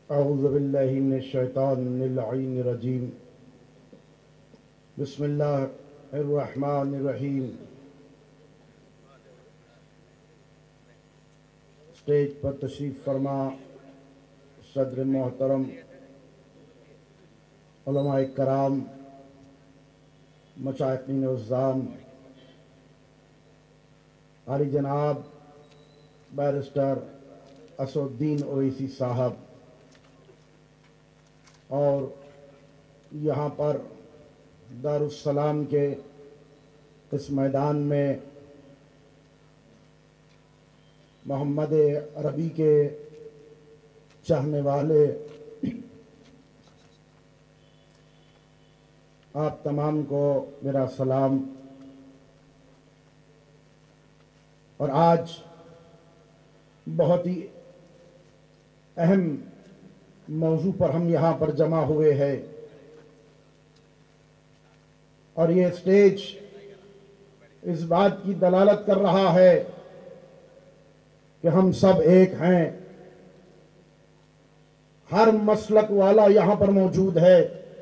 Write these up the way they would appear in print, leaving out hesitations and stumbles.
اعوذ باللہ من الشیطان اللعین الرجیم بسم اللہ الرحمن الرحیم۔ اسٹیج پر تشریف فرما صدر محترم، علماء کرام، مشائخین عظام، عالی جناب بیرسٹر اسد الدین اویسی صاحب، اور یہاں پر دارالسلام کے اس میدان میں محمد عربی کے چاہنے والے آپ تمام کو میرا سلام۔ اور آج بہت ہی اہم موضوع پر ہم یہاں پر جمع ہوئے ہیں، اور یہ اسٹیج اس بات کی دلالت کر رہا ہے کہ ہم سب ایک ہیں۔ ہر مسلک والا یہاں پر موجود ہے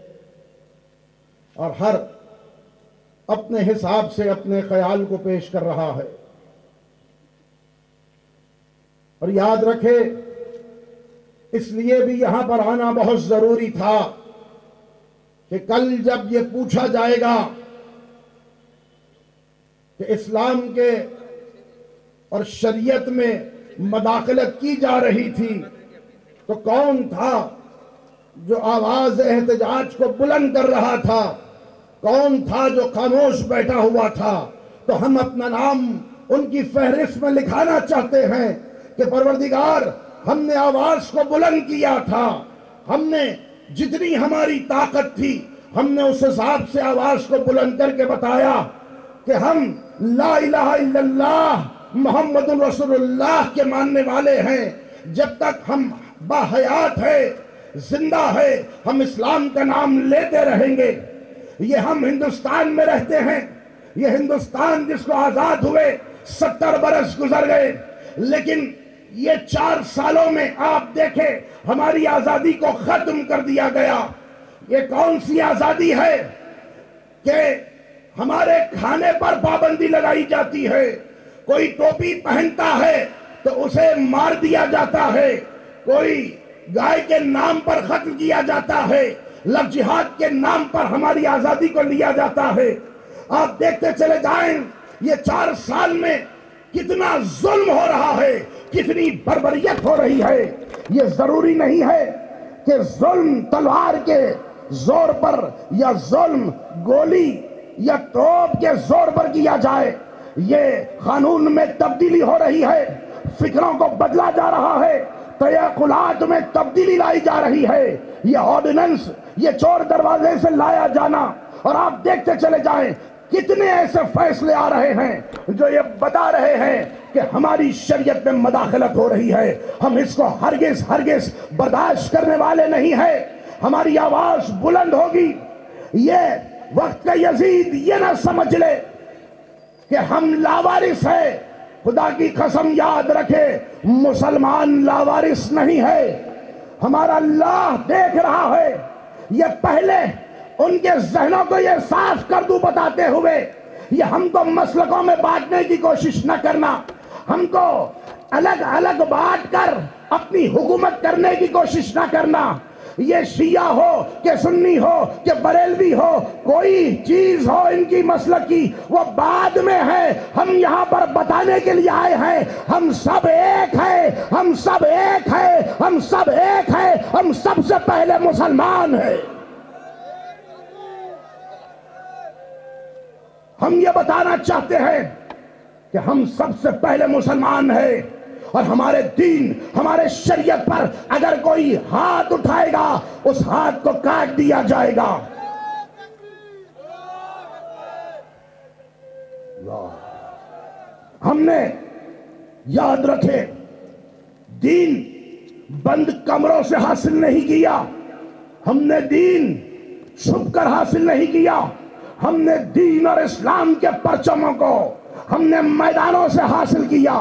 اور ہر اپنے حساب سے اپنے خیال کو پیش کر رہا ہے۔ اور یاد رکھے، اس لیے بھی یہاں پر آنا بہت ضروری تھا کہ کل جب یہ پوچھا جائے گا کہ اسلام کے اور شریعت میں مداخلت کی جا رہی تھی تو کون تھا جو آواز احتجاج کو بلند کر رہا تھا، کون تھا جو خاموش بیٹھا ہوا تھا، تو ہم اپنا نام ان کی فہرست میں لکھانا چاہتے ہیں کہ پروردگار، ہم نے آواز کو بلند کیا تھا، ہم نے جتنی ہماری طاقت تھی ہم نے اس حساب سے آواز کو بلند کر کے بتایا کہ ہم لا الہ الا اللہ محمد رسول اللہ کے ماننے والے ہیں۔ جب تک ہم باحیات ہے، زندہ ہے، ہم اسلام کا نام لیتے رہیں گے۔ یہ ہم ہندوستان میں رہتے ہیں، یہ ہندوستان جس کو آزاد ہوئے 70 برس گزر گئے، لیکن یہ 4 سالوں میں آپ دیکھیں ہماری آزادی کو ختم کر دیا گیا۔ یہ کون سی آزادی ہے کہ ہمارے کھانے پر پابندی لگائی جاتی ہے، کوئی ٹوپی پہنتا ہے تو اسے مار دیا جاتا ہے، کوئی گائے کے نام پر قتل کیا جاتا ہے، لو جہاد کے نام پر ہماری آزادی کو لیا جاتا ہے۔ آپ دیکھتے چلے جائیں یہ 4 سال میں کتنا ظلم ہو رہا ہے، کتنی بربریت ہو رہی ہے۔ یہ ضروری نہیں ہے کہ ظلم تلوار کے زور پر یا ظلم گولی یا توپ کے زور پر کیا جائے۔ یہ قانون میں تبدیلی ہو رہی ہے، فکروں کو بدلا جا رہا ہے، تیقلات میں تبدیلی لائی جا رہی ہے۔ یہ آرڈیننس، یہ چور دروازے سے لایا جانا، اور آپ دیکھتے چلے جائیں کتنے ایسے فیصلے آ رہے ہیں جو یہ بتا رہے ہیں کہ ہماری شریعت میں مداخلت ہو رہی ہے۔ ہم اس کو ہرگز ہرگز برداشت کرنے والے نہیں ہیں۔ ہماری آواز بلند ہوگی۔ یہ وقت کا یزید یہ نہ سمجھ لے کہ ہم لاوارث ہیں۔ خدا کی قسم یاد رکھے، مسلمان لاوارث نہیں ہے۔ ہمارا اللہ دیکھ رہا ہے۔ یہ پہلے ان کے ذہنوں کو یہ صاف کر دوں بتاتے ہوئے، یہ ہم کو مسلکوں میں بانٹنے کی کوشش نہ کرنا، ہم کو الگ الگ بانٹ کر اپنی حکومت کرنے کی کوشش نہ کرنا۔ یہ شیعہ ہو کہ سنی ہو کہ بریلوی ہو، کوئی چیز ہو ان کی مسلک کی، وہ بعد میں ہے۔ ہم یہاں پر بتانے کے لیے آئے ہیں، ہم سب ایک ہیں، ہم سب ایک ہیں، ہم سب ایک ہیں، ہم سب سے پہلے مسلمان ہیں۔ ہم یہ بتانا چاہتے ہیں کہ ہم سب سے پہلے مسلمان ہیں، اور ہمارے دین، ہمارے شریعت پر اگر کوئی ہاتھ اٹھائے گا اس ہاتھ کو کاٹ دیا جائے گا۔ ہم نے یاد رکھے دین بند کمروں سے حاصل نہیں کیا، ہم نے دین چھپ کر حاصل نہیں کیا، ہم نے دین اور اسلام کے پرچموں کو ہم نے میدانوں سے حاصل کیا۔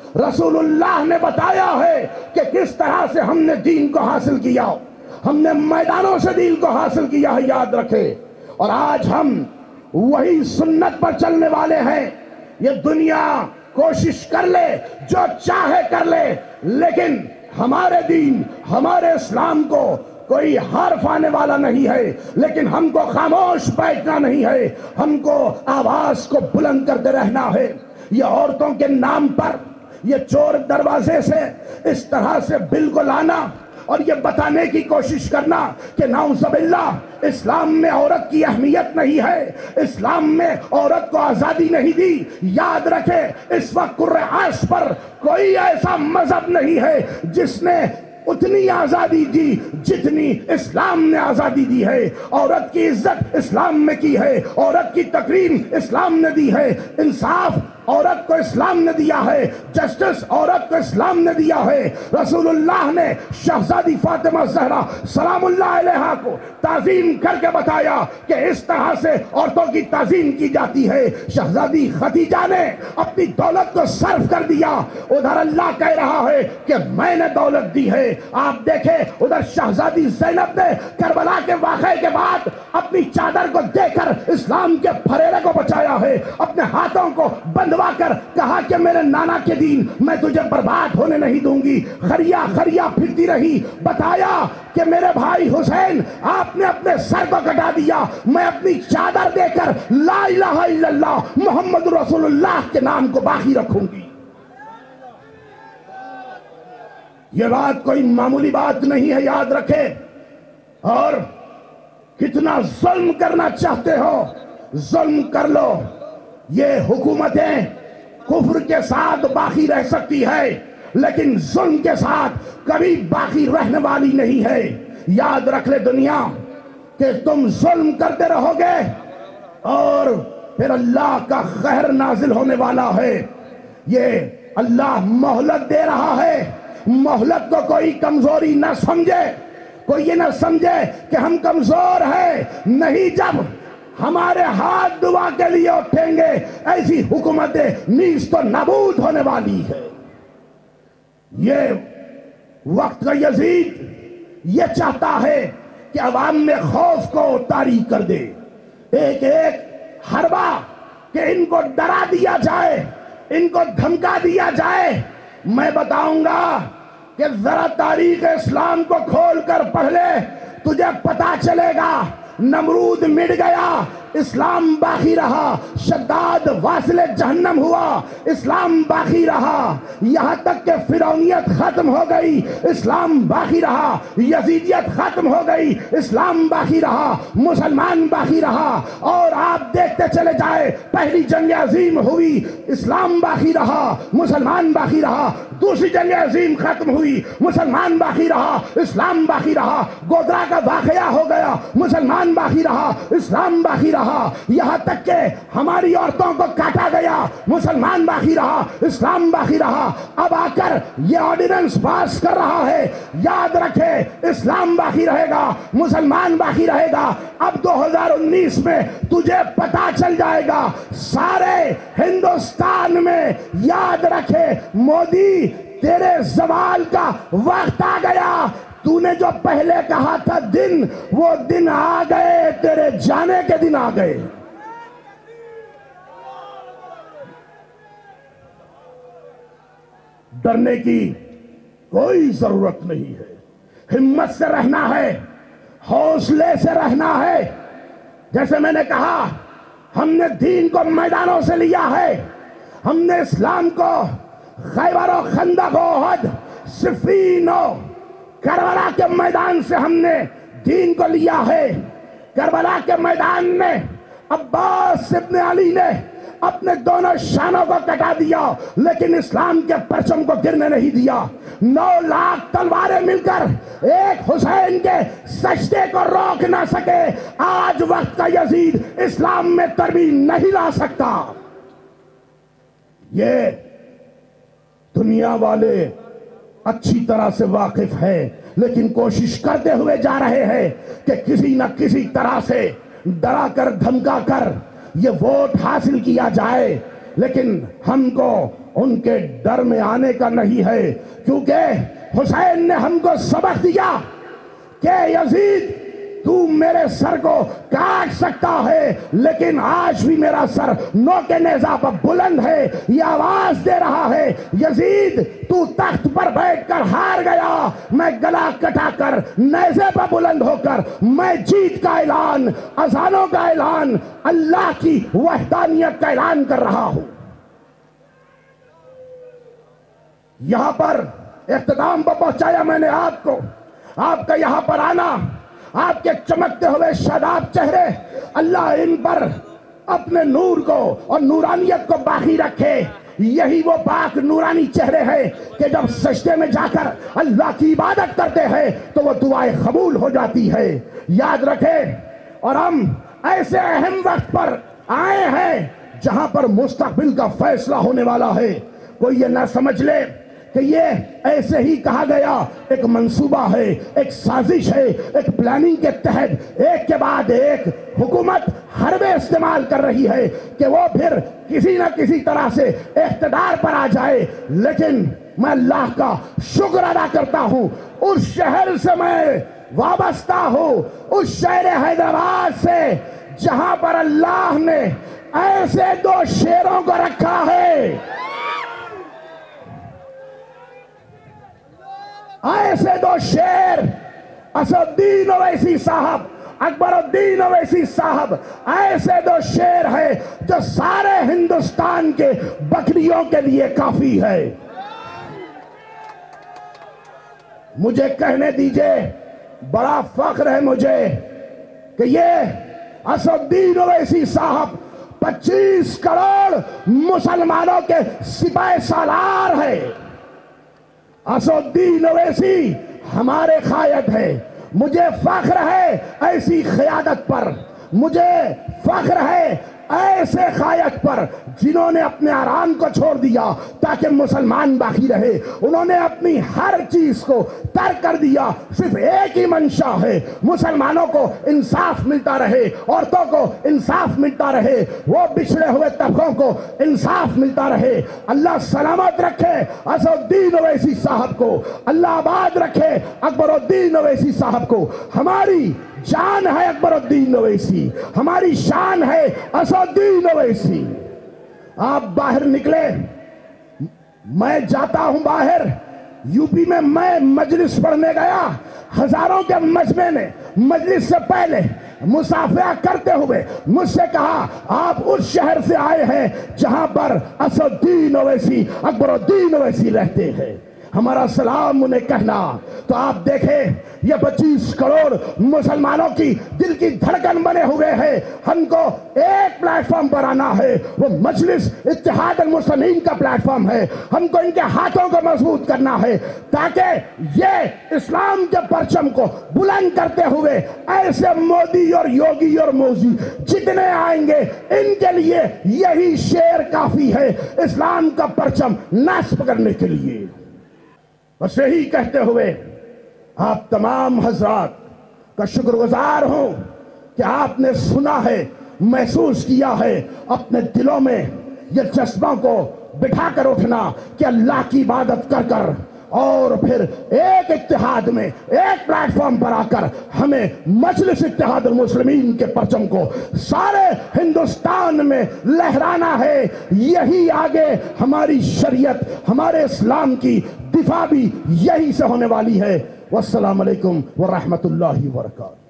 رسول اللہ نے بتایا ہے کہ کس طرح سے ہم نے دین کو حاصل کیا، ہم نے میدانوں سے دین کو حاصل کیا ہے، یاد رکھے۔ اور آج ہم وہی سنت پر چلنے والے ہیں۔ یہ دنیا کوشش کر لے، جو چاہے کر لے، لیکن ہمارے دین، ہمارے اسلام کو کوئی حرف آنے والا نہیں ہے، لیکن ہم کو خاموش بیٹھنا نہیں ہے، ہم کو آواز کو بلند کرتے رہنا ہے۔ یہ عورتوں کے نام پر یہ چور دروازے سے اس طرح سے بل کو لانا اور یہ بتانے کی کوشش کرنا کہ نعوذ باللہ اسلام میں عورت کی اہمیت نہیں ہے، اسلام میں عورت کو آزادی نہیں دی۔ یاد رکھے اس وقت کرۂ عرش پر کوئی ایسا مذہب نہیں ہے جس نے اتنی آزادی دی جتنی اسلام نے آزادی دی ہے۔ عورت کی عزت اسلام میں کی ہے، عورت کی تکریم اسلام نے دی ہے، انصاف عورت کو اسلام نے دیا ہے، جسٹس عورت کو اسلام نے دیا ہے۔ رسول اللہ نے شہزادی فاطمہ زہرا سلام اللہ علیہا کو تعظیم کر کے بتایا کہ اس طرح سے عورتوں کی تعظیم کی جاتی ہے۔ شہزادی خدیجہ نے اپنی دولت کو صرف کر دیا، ادھر اللہ کہہ رہا ہے کہ میں نے دولت دی ہے۔ آپ دیکھیں ادھر شہزادی زینب نے کربلا کے واقعے کے بعد اپنی چادر کو دے کر اسلام کے پھریرے کو بچایا ہے، اپنے ہاتھوں کو بندوا کر کہا کہ میرے نانا کے دین میں تجھے برباد ہونے نہیں دوں گی۔ خریا خریا پھرتی رہی، بتایا کہ میرے بھائی حسین آپ نے اپنے سر کو کٹا دیا، میں اپنی چادر دے کر لا الہ الا اللہ محمد رسول اللہ کے نام کو باقی رکھوں گی۔ یہ بات کوئی معمولی بات نہیں ہے، یاد رکھے۔ اور کتنا ظلم کرنا چاہتے ہو ظلم کر لو، یہ حکومتیں کفر کے ساتھ باقی رہ سکتی ہے لیکن ظلم کے ساتھ کبھی باقی رہنے والی نہیں ہے۔ یاد رکھ لے دنیا کہ تم ظلم کرتے رہو گے اور پھر اللہ کا قہر نازل ہونے والا ہے۔ یہ اللہ مہلت دے رہا ہے، مہلت کو کوئی کمزوری نہ سمجھے، کوئی یہ نہ سمجھے کہ ہم کمزور ہیں، نہیں، جب ہمارے ہاتھ دعا کے لیے اٹھیں گے ایسی حکومتیں نیست و نابود ہونے والی ہے۔ یہ وقت کا یزید یہ چاہتا ہے کہ عوام میں خوف کو طاری کر دے، ایک ایک حربہ کہ ان کو ڈرا دیا جائے، ان کو دھمکا دیا جائے۔ میں بتاؤں گا کہ ذرا تاریخ اسلام کو کھول کر پڑھ لے، تجھے پتا چلے گا نمرود مٹ گیا، اسلام باقی رہا، شداد واصل جہنم ہوا، اسلام باقی رہا، یہاں تک کہ فرعونیت ختم ہو گئی، اسلام باقی رہا، یزیدیت ختم ہو گئی، اسلام باقی رہا، مسلمان باقی رہا۔ اور آپ دیکھتے چلے جائے، پہلی جنگ عظیم ہوئی، اسلام باقی رہا، مسلمان باقی رہا، دوسری جنگ عظیم ختم ہوئی، مسلمان باقی رہا، اسلام باقی رہا، گودرا کا واقعہ ہو گیا، مسلمان باقی رہا، اسلام باقی رہا، یہاں تک کہ ہماری عورتوں کو کاٹا گیا، مسلمان باقی رہا، اسلام باقی رہا۔ اب آ کر یہ آرڈیننس پاس کر رہا ہے، یاد رکھے اسلام باقی رہے گا، مسلمان باقی رہے گا۔ اب 2019 میں تجھے پتا چل جائے گا سارے ہندوستان میں، یاد رکھے مودی تیرے زوال کا وقت آ گیا، تو نے جو پہلے کہا تھا دن، وہ دن آ گئے، تیرے جانے کے دن آ گئے۔ ڈرنے کی کوئی ضرورت نہیں ہے، ہمت سے رہنا ہے، حوصلے سے رہنا ہے۔ جیسے میں نے کہا ہم نے دین کو میدانوں سے لیا ہے، ہم نے اسلام کو خیبر و خندق و احد صفین و کربلا کے میدان سے ہم نے دین کو لیا ہے۔ کربلا کے میدان میں عباس ابن علی نے اپنے دونوں شانوں کو کٹا دیا لیکن اسلام کے پرچم کو گرنے نہیں دیا۔ 9 لاکھ تلواریں مل کر ایک حسین کے سجدے کو روک نہ سکے۔ آج وقت کا یزید اسلام میں ترمیم نہیں لا سکتا۔ یہ دنیا والے اچھی طرح سے واقف ہے لیکن کوشش کرتے ہوئے جا رہے ہیں کہ کسی نہ کسی طرح سے ڈرا کر دھمکا کر یہ ووٹ حاصل کیا جائے۔ لیکن ہم کو ان کے ڈر میں آنے کا نہیں ہے، کیونکہ حسین نے ہم کو سبق دیا کہ یزید تو میرے سر کو کاٹ سکتا ہے، لیکن آج بھی میرا سر نوک نیزہ پر بلند ہے، یہ آواز دے رہا ہے یزید تو تخت پر بیٹھ کر ہار گیا، میں گلا کٹا کر نیزے پر بلند ہو کر میں جیت کا اعلان، اذانوں کا اعلان، اللہ کی وحدانیت کا اعلان کر رہا ہوں۔ یہاں پر اختتام پر پہنچایا میں نے آپ کو، آپ کا یہاں پر آنا، آپ کے چمکتے ہوئے شاداب چہرے، اللہ ان پر اپنے نور کو اور نورانیت کو باقی رکھے۔ یہی وہ پاک نورانی چہرے ہیں کہ جب سجدے میں جا کر اللہ کی عبادت کرتے ہیں تو وہ دعائیں قبول ہو جاتی ہے، یاد رکھیں۔ اور ہم ایسے اہم وقت پر آئے ہیں جہاں پر مستقبل کا فیصلہ ہونے والا ہے۔ کوئی یہ نہ سمجھ لے کہ یہ ایسے ہی کہا گیا ایک منصوبہ ہے، ایک سازش ہے، ایک پلاننگ کے تحت ایک کے بعد ایک حکومت حربے استعمال کر رہی ہے کہ وہ پھر کسی نہ کسی طرح سے اقتدار پر آ جائے۔ لیکن میں اللہ کا شکر ادا کرتا ہوں، اس شہر سے میں وابستہ ہوں، اس شہر حیدرآباد سے جہاں پر اللہ نے ایسے دو شیروں کو رکھا ہے، ایسے دو شیر، اسد الدین اویسی صاحب، اکبر الدین اویسی صاحب، ایسے دو شیر ہیں جو سارے ہندوستان کے بکریوں کے لیے کافی ہے۔ مجھے کہنے دیجئے، بڑا فخر ہے مجھے کہ یہ اسد الدین اویسی صاحب 25 کروڑ مسلمانوں کے سپاہ سالار ہے۔ اسد الدین اویسی ہمارے قائد ہے، مجھے فخر ہے ایسی قیادت پر، مجھے فخر ہے ایسے قائد پر جنہوں نے اپنے آرام کو چھوڑ دیا تاکہ مسلمان باقی رہے، انہوں نے اپنی ہر چیز کو ترک کر دیا، صرف ایک ہی منشا ہے، مسلمانوں کو انصاف ملتا رہے، عورتوں کو انصاف ملتا رہے، وہ بچھڑے ہوئے طبقوں کو انصاف ملتا رہے۔ اللہ سلامت رکھے اسد الدین اویسی صاحب کو، اللہ آباد رکھے اکبر الدین اویسی صاحب کو۔ ہماری جان ہے اکبر الدین اویسی، ہماری شان ہے اسد الدین اویسی۔ آپ باہر نکلے، میں جاتا ہوں باہر، یو پی میں میں مجلس پڑھنے گیا، ہزاروں کے مجمع نے مجلس سے پہلے مصافحہ کرتے ہوئے مجھ سے کہا آپ اس شہر سے آئے ہیں جہاں پر اسد الدین اویسی، اکبر الدین اویسی رہتے ہیں، ہمارا سلام انہیں کہنا۔ تو آپ دیکھیں یہ 25 کروڑ مسلمانوں کی دل کی دھڑکن بنے ہوئے ہیں، ہم کو ایک پلیٹ فارم پر آنا ہے، وہ مجلس اتحاد المسلمین کا پلیٹ فارم ہے، ہم کو ان کے ہاتھوں کو مضبوط کرنا ہے تاکہ یہ اسلام کے پرچم کو بلند کرتے ہوئے ایسے مودی اور یوگی اور موزی جتنے آئیں گے ان کے لیے یہی شیر کافی ہے اسلام کا پرچم نصب کرنے کے لیے۔ بس یہی کہتے ہوئے آپ تمام حضرات کا شکر گزار ہوں کہ آپ نے سنا ہے، محسوس کیا ہے، اپنے دلوں میں یہ جذبوں کو بٹھا کر اٹھنا کہ اللہ کی عبادت کر کر اور پھر ایک اتحاد میں ایک پلیٹ فارم پر آ کر ہمیں مجلس اتحاد المسلمین کے پرچم کو سارے ہندوستان میں لہرانا ہے۔ یہی آگے ہماری شریعت، ہمارے اسلام کی دفاع بھی یہی سے ہونے والی ہے۔ والسلام علیکم ورحمۃ اللہ وبرکاتہ۔